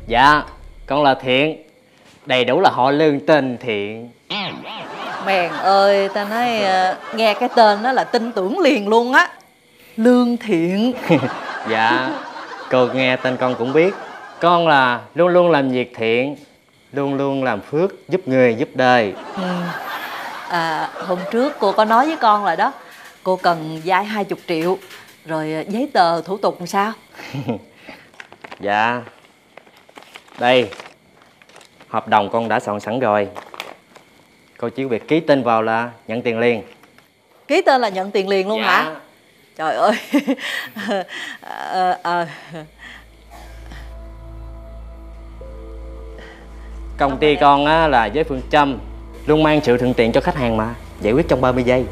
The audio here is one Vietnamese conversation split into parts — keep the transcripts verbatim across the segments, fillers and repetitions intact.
Dạ, con là Thiện. Đầy đủ là họ Lương tên Thiện. Mèn ơi, ta nói uh, nghe cái tên đó là tin tưởng liền luôn á. Lương Thiện. Dạ, cô nghe tên con cũng biết. Con là luôn luôn làm việc thiện, luôn luôn làm phước, giúp người giúp đời. Ừ. À, hôm trước cô có nói với con rồi đó. Cô cần vay hai mươi triệu. Rồi giấy tờ thủ tục làm sao? Dạ, đây, hợp đồng con đã soạn sẵn rồi. Cô chỉ việc ký tên vào là nhận tiền liền. Ký tên là nhận tiền liền luôn? Dạ. Hả? Trời ơi. à, à. Công ty con á, là với phương châm luôn mang sự thuận tiện cho khách hàng mà. Giải quyết trong ba mươi giây.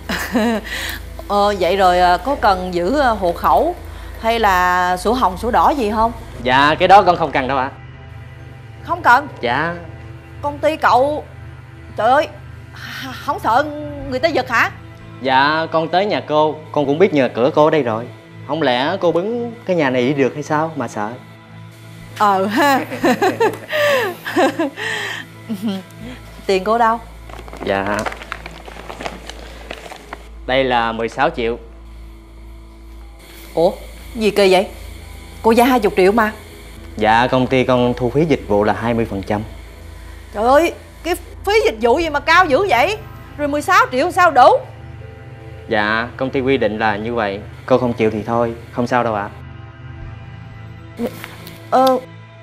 ờ, Vậy rồi có cần giữ hộ khẩu hay là sổ hồng sổ đỏ gì không? Dạ, cái đó con không cần đâu ạ. À. Không cần? Dạ. Công ty cậu, trời ơi, không sợ người ta giật hả? Dạ, con tới nhà cô, con cũng biết nhờ cửa cô ở đây rồi. Không lẽ cô bứng cái nhà này đi được hay sao mà sợ? Ờ ha. Tiền cô đâu? Dạ, đây là mười sáu triệu. Ủa, gì kỳ vậy? Cô vay hai mươi triệu mà. Dạ, công ty con thu phí dịch vụ là hai mươi phần trăm. Trời ơi, cái phí dịch vụ gì mà cao dữ vậy? Rồi mười sáu triệu sao đủ? Dạ, công ty quy định là như vậy. Cô không chịu thì thôi, không sao đâu ạ. À. Ờ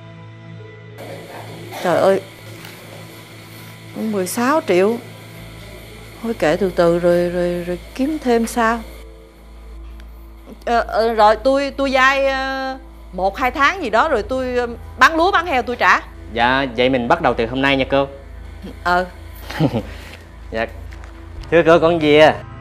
Trời ơi, mười sáu triệu. Thôi kệ, từ từ rồi rồi rồi kiếm thêm sao. Ờ, ờ, rồi tôi tôi vay uh, một hai tháng gì đó rồi tôi uh, bán lúa bán heo tôi trả. Dạ, vậy mình bắt đầu từ hôm nay nha cô. Ờ. Dạ. Thưa cô, con gì à?